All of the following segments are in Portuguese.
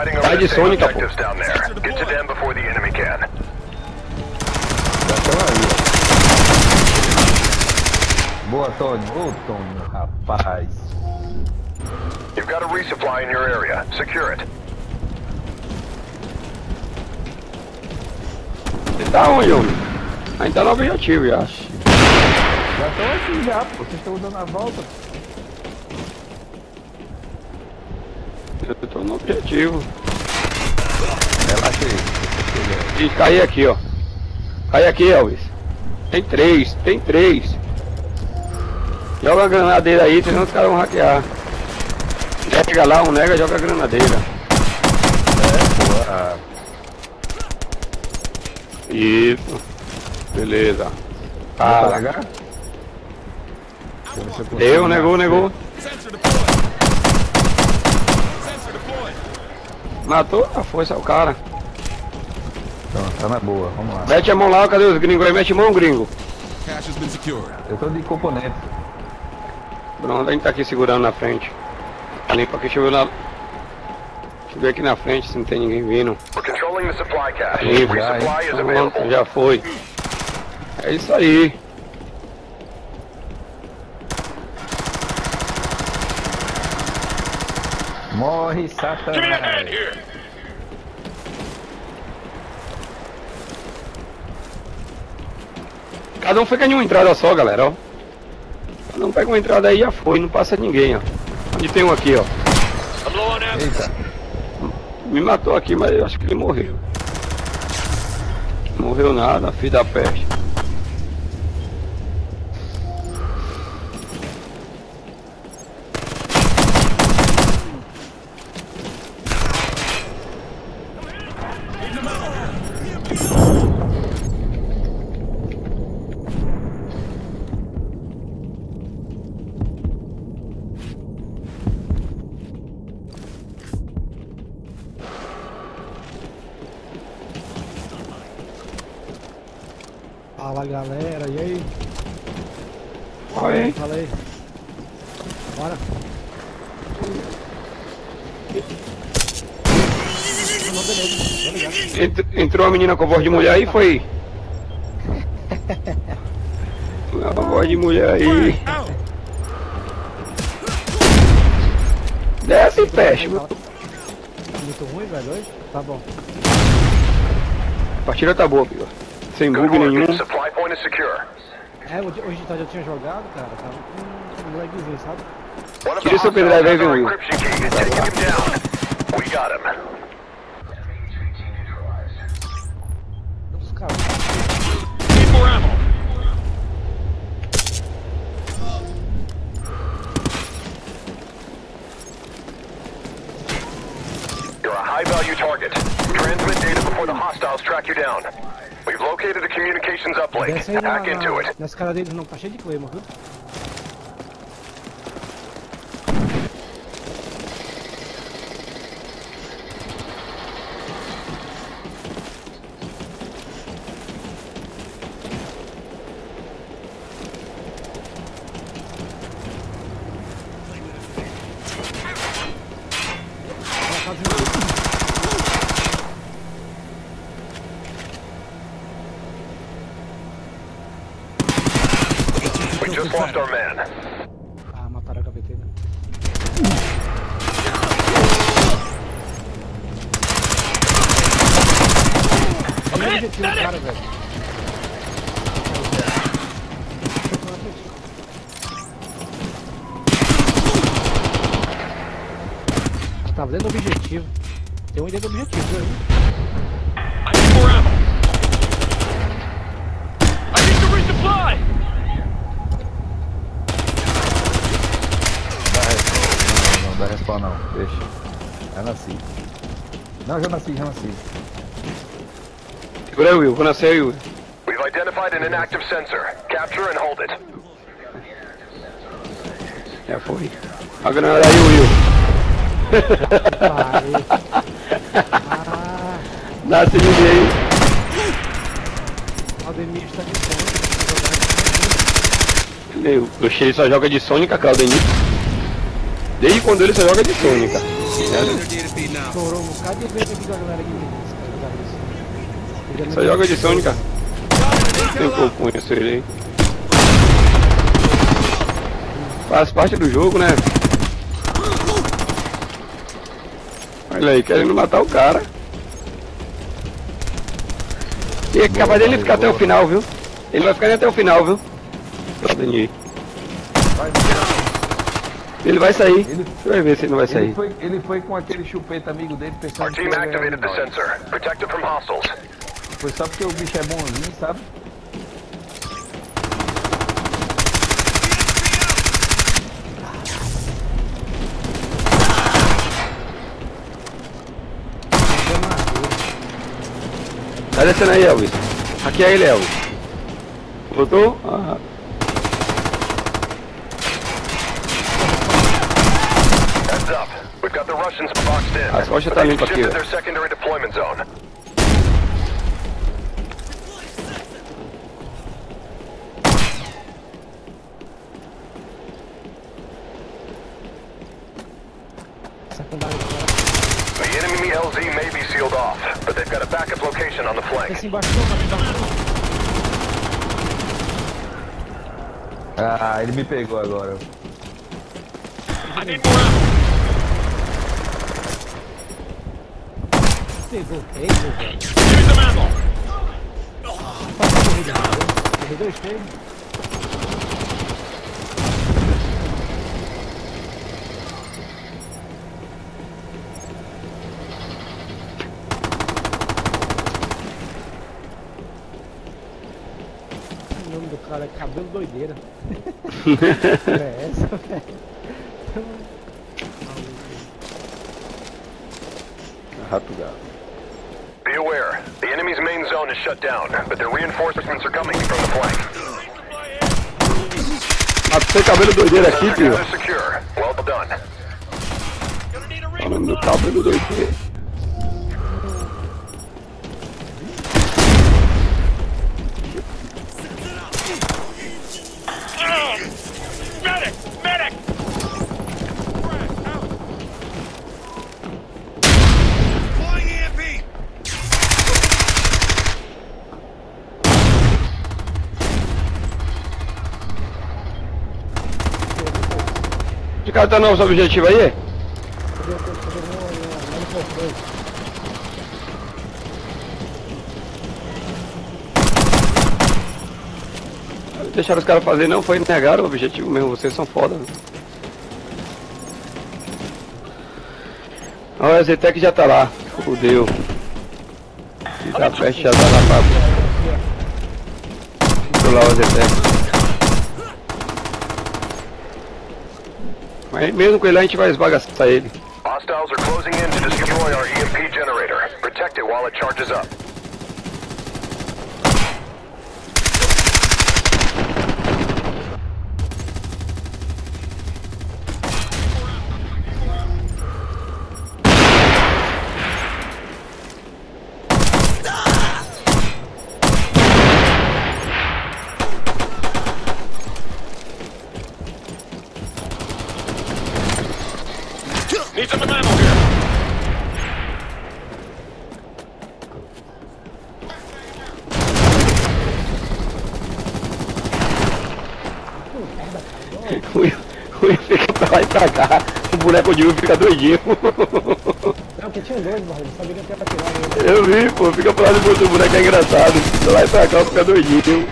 Tá de Sônica, pô. Boa, Tony. Ô, Tony, rapaz. You've got a resupply in your area. Secure it. Você tá onde, homem? Ainda tá no objetivo, eu acho. Já tô aqui já, pô. Vocês estão dando a volta. Eu tô no objetivo. Relaxa aí. E caí aqui, ó. Cai aqui, Elvis. Tem três. Joga a granadeira aí, senão os caras vão hackear. Nega lá, um nega, joga a granadeira. Porra. Isso. Beleza. Vai Ah, pagar? deu, negou. Matou a força o cara. Então, tá na boa, vamos lá. Mete a mão lá, cadê os gringos aí? Mete a mão, gringo. Eu tô de componente. Pronto, a gente tá aqui segurando na frente. Limpa aqui, deixa eu ver lá. Deixa eu ver aqui na frente se não tem ninguém vindo. We're controlling the supply cache. Limpa. Resupply is Pronto, available. já foi. É isso aí. Morre, Satanás. Cada um fica em uma entrada só, galera, ó. Cada um pega uma entrada aí e já foi, não passa ninguém, ó. Onde tem um aqui, ó. Eita. Me matou aqui, mas eu acho que ele morreu. Não morreu nada, filho da peste. Fala galera, e aí? Oi. Fala aí. Bora. Entrou a menina com a voz de mulher aí, foi? A voz de mulher aí. Desce e fecha. Muito ruim, velho, hoje? Tá bom. A partida tá boa, filho. Sem Good bug work. nenhum. Supply point is secure. Hoje de tarde eu tinha jogado, cara. Tava com um lagzinho, sabe? One of Tira seu pendrive aí, has our Will. encryption key. Taking him down. We got him. Os caras. You're a high-value target. Transmit data before the hostiles track you down. We've located a communications uplink. Desce aí Hack into it. nessa cara deles não, tá cheio de claymore, viu? We just lost our man. Ah, mataram a gaveteira. Olha o objetivo do cara, velho. Tava dentro do objetivo. Tem um dentro do objetivo, viu? Não dá respawn não, deixa. Já nasci. Não, já nasci. Segura aí, Will. Vou nascer aí, Will. We've identified an inactive sensor. Capture and hold it. Já foi. A granada aí, Will. Ah, Nasce ninguém. o Aldemir está de fome. Meu, o Xeri só joga de Sônica, Claudemir. Desde quando ele só joga de Sônica. Estourou um bocado de vez aqui da galera aqui. Só joga de Sônica. Tem como conhecer ele aí. Faz parte do jogo, né? Olha aí, querendo matar o cara. E é capaz dele ficar até o final, viu? Ele vai ficar até o final, viu? Ele vai sair. Você vai ver se ele não vai sair. Ele foi com aquele chupeta amigo dele Our pensando que team ele era activated the nós. sensor. Protect it from hostiles. Foi só porque o bicho é bonzinho, sabe? Tá descendo aí, Elvis. Aqui é ele, Elvis. Voltou? Ah. Heads up. We've got the Russians boxed in. As costas but tá they've limpa aqui, shifted ó. their secondary deployment zone. Secundário do cara. The enemy LZ may be sealed off, but they've got a backup location on the flank. Esse embaixo não, Ah, ele me pegou agora. pegou. Eita, velho. Passou a corrida, correu 2 treinos. O nome do cara é Cabelo Doideira. É essa, velho. Rato gato. Be aware, the enemy's main zone is shut down, but their reinforcements are coming from the flank. Matei cabelo doideira aqui, Sensor tio. gather secure. Well done. O nome do cabelo doideira. De cara tá nosso objetivo aí? Deixaram os caras fazer, não foi negaram o objetivo mesmo, vocês são foda. Né? Olha, a Zetec já tá lá, fudeu. E tá perto, já tá lá pra... controlar o Zetec. Mas mesmo com ele a gente vai esbagaçar ele. Hostiles are closing in to destroy our EMP generator. Protect it while it charges up. Need some ammo here. O Will fica pra lá e pra cá, o boneco de Will fica doidinho. Não, porque tinha 2, barulho, sabia que eu ia atirar ele. Eu vi, pô, fica pra lá depois do boneco, é engraçado. Pra lá e pra cá, fica doidinho.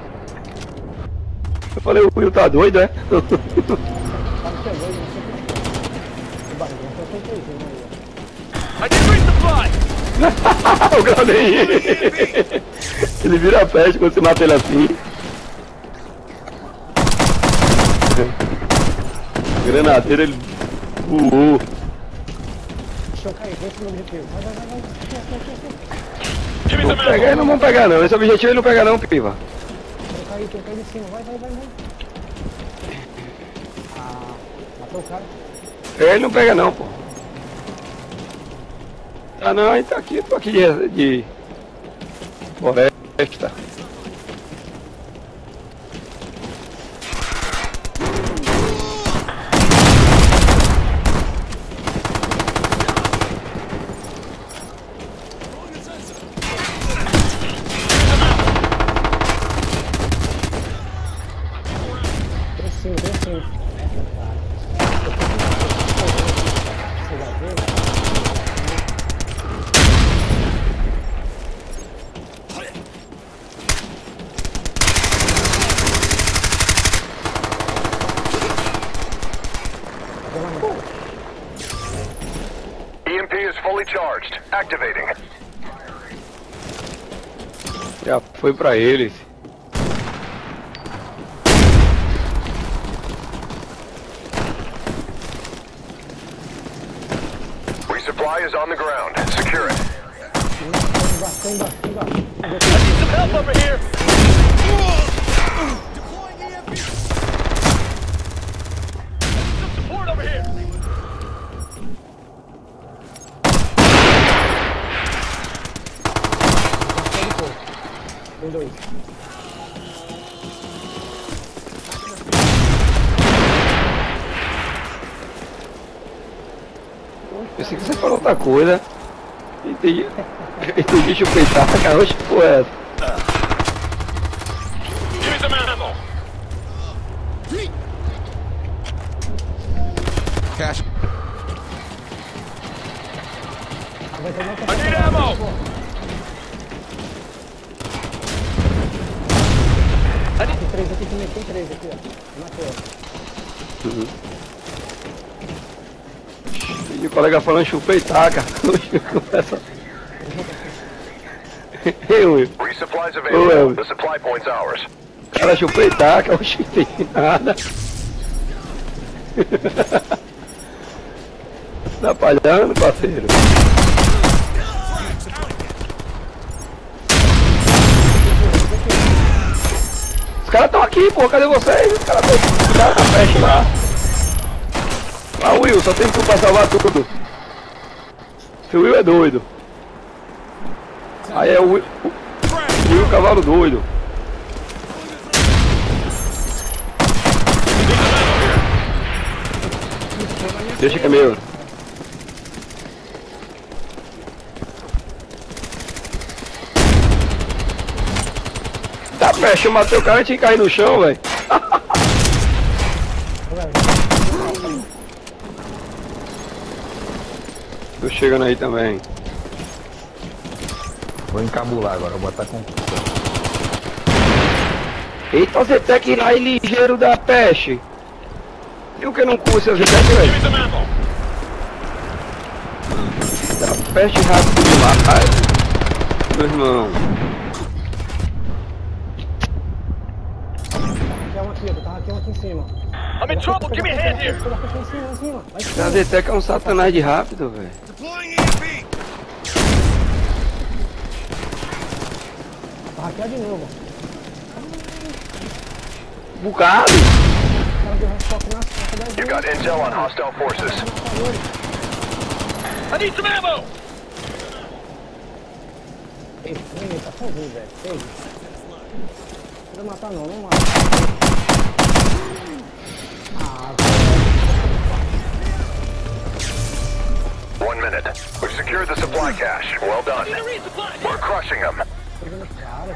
Eu falei, o Will tá doido, é? Tava chegando, não sei o que. O barulho, não sei o que é isso, né? O Claudinho. Ele vira peste quando você mata ele assim. Granadeira, ele voou. Deixa eu cair, vem pro meu objetivo. Vai. Não pega, ele não vão pegar não, esse objetivo ele não pega não, piva. Tem que cair em cima, vai. Ah, matou o cara. Ele não pega não, pô. Ah não, ele tá aqui, tô aqui de floresta. EMP is fully charged. Activating. Já foi pra eles. Resupply is on the ground. Secure it. Some help over here! Some support over here! Tem dois. Pensei que você falou outra coisa. Entendi. Entendi chupeitar, cara. Oxe, porra é essa? Give me some ammo! Cash. Vai ter uma I need ammo! Tem três aqui também, tem três aqui, ó. Matou. E o colega falando chupeitar, cara. Oxe, começa. Eu, Will. Resupply is Oh, available. The supply point's ours. Cara, chupeitar, cara. Oxe, não entendi nada. Atrapalhando, parceiro. Os caras estão aqui, pô, cadê vocês? Os caras estão na festa lá. Ah, Will, só tem tu pra salvar tudo. Seu Will é doido. Aí é o Will, o cavalo doido. Deixa que é meu. Tá, fecha, eu matei o cara e tinha que cair no chão, velho. Tô chegando aí também. Vou encabular agora, vou botar com. Eita, Zetec lá e ligeiro da peste. E o que não custa Zetec, velho? Give me some ammo! Da peste rápido demais, meu irmão. Aqui é um aqui, eu tava aqui um aqui em cima. I'm in trouble! Give me a hand here! Aqui em cima, em cima. Vai em A cima. Zetec é um satanás de rápido, velho. Tava aqui de novo. Bugado. O cara deu resposta na da You got intel on hostile forces. I need some ammo! Ei, vem, tá sozinho, velho. Ei. Não vai matar não, não mata. Ah, 1 minute. We've secured the supply cache. Well done. Need a resupply! We're crushing them. pegando os caras.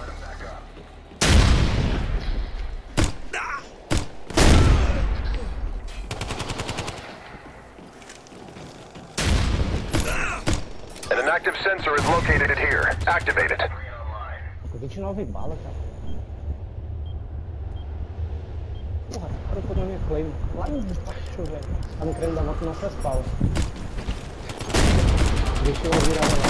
And an active sensor is located here. Activate it. Com 29 balas, cara. Porra, o cara pôs na minha flame. Lá embaixo, velho. Tá não querendo dar volta nas nossas palas. Deixa eu virar lá.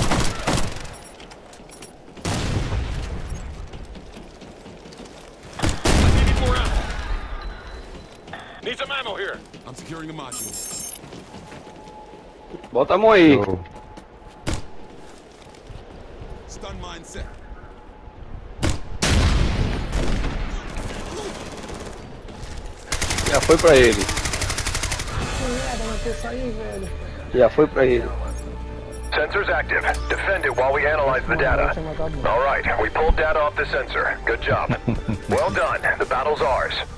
I need more ammo! Need some ammo here! I'm securing the module. Bota a mão aí. Eu- Stun mine set. Já foi pra ele. Que merda, mas você saiu, velho. Já foi pra ele. Sensor's active. Defend it while we analyze the data. All right, we pulled data off the sensor. Good job. Well done. The battle's ours.